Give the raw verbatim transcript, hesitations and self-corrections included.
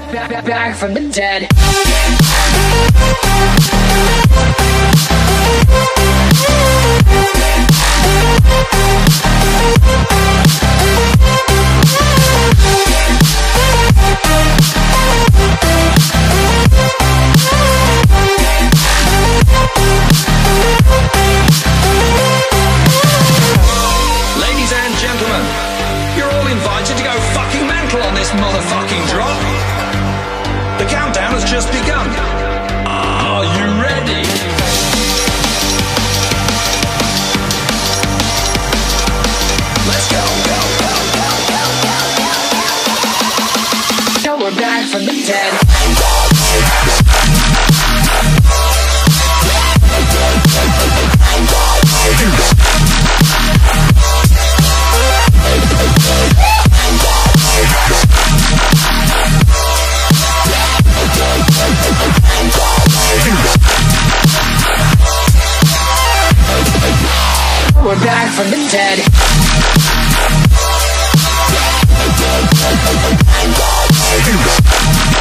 back, back, back from the dead. Ladies and gentlemen, you're all invited to go fucking mental on this motherfucking drop. The countdown has just begun. Are you ready? Let's go, go, go, go, go, go, go. Now we're back from the dead. We're back from the dead.